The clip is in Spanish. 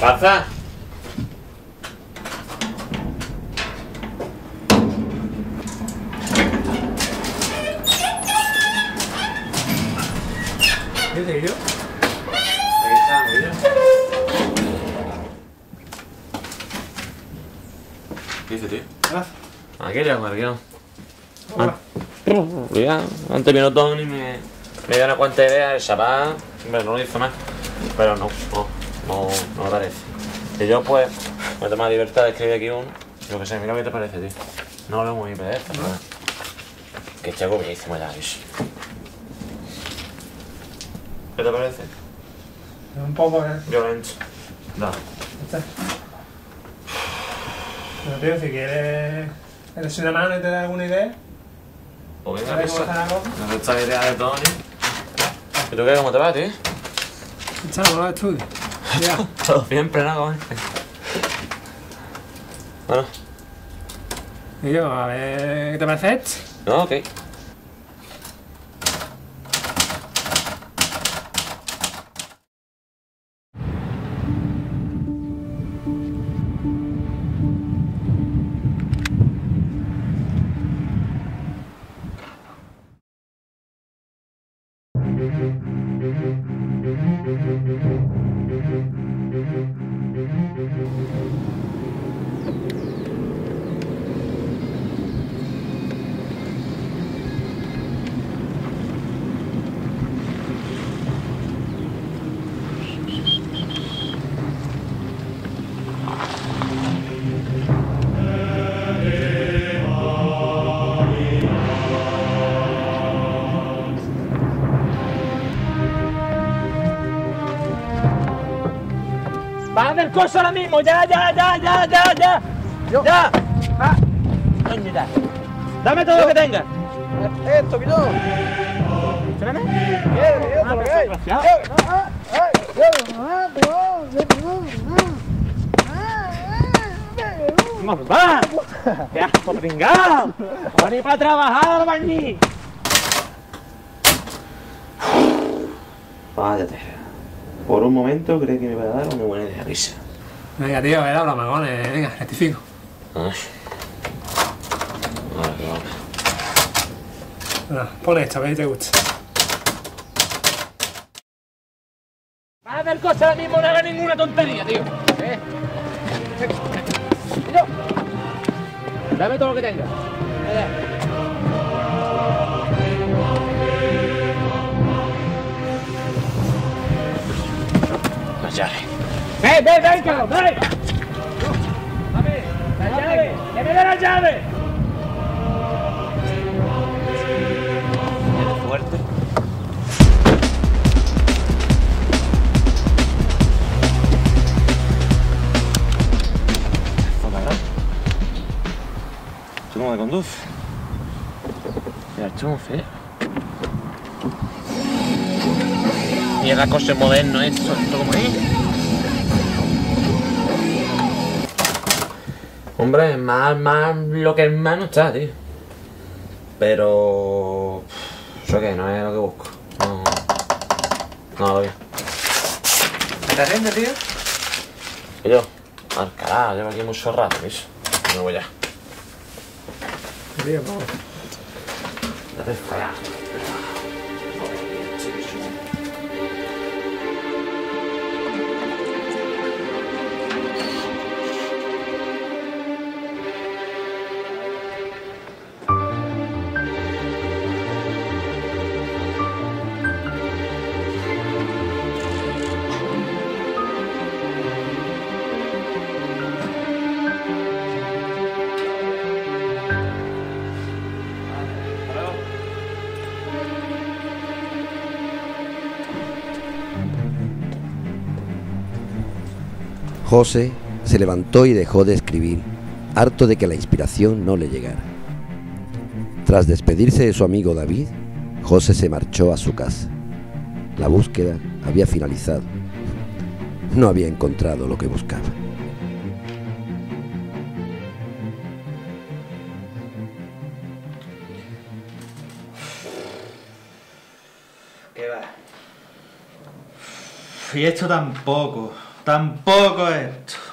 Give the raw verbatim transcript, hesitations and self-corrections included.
pasa? ¿Qué te digo? Aquí está, mira. ¿Qué dice, tío? Gracias. Aquí ya, Marquino. Hola. Ya, antes vino Tony y me, me dio una cuanta idea de chapar. Hombre, no lo hizo más. Pero no, no, no, no me parece. Y yo, pues, me tomo la libertad de escribir aquí un. Yo qué sé, mira qué te parece, tío. No lo muy P D F, ¿no? Que estoy agobiadísimo ya, eso. ¿Qué te parece? Un poco, ¿eh? Violento. Da. Está. Pero tío, si quieres... ¿Eres una mano y te da alguna idea? O venga, ¿Sabes pues, cómo está la cosa? no sé esta idea de Tony. ¿Y tú qué? ¿Cómo te va, tío? Echamos los estudios. Ya. Todo siempre, ¿no? ¿Cómo es? Bueno, Y yo, a ver... ¿Qué te parece esto? no, ok. ¡Va a hacer cosas ahora mismo! ¡Ya, ya, ya, ya, ya, ya! Yo. ¡Ya! Ah, Coño, ya. ¡Dame todo lo que tengas! esto, que yo. ¿Espérame? ¿Qué? Ah, pues, desgraciado. ¡Vamos, va! ¡Qué asco, pringao! ¡Vamos a ir para trabajar, albañil! Váyate. Por un momento creí que me iba a dar una buena idea de risa. Venga, tío, he dado los magones. Venga, rectifico. Ay. Ahora que vamos. Bueno, pon esto, a ver si te gusta. ¡Va a hacer cosas ahora mismo! ¡No hagas ninguna tontería, tío! ¿Eh? Yo. Dame todo lo que tengas. Allá. Las llaves. ¡Ven, ven, ven, cabrón! ¡Ven! ¡Dame! ¡La llave! ¡Que me dé la llave! Viene fuerte. Esto, cabrón. ¿Tú cómo te conduces? Mira, chum, feo. Mira la cosa moderno, esto, esto como es. Hombre, más, más lo que hermano está, tío. Pero... ¿Eso qué? No es lo que busco. No... No lo veo. ¿Te rinde, tío? ¿Y yo? Alcalá, llevo aquí mucho rato, eso. Me voy ya. Tío, vamos. Date fea. José se levantó y dejó de escribir, harto de que la inspiración no le llegara. Tras despedirse de su amigo David, José se marchó a su casa. La búsqueda había finalizado. No había encontrado lo que buscaba. ¿Qué va? Y esto tampoco. Tampoco esto.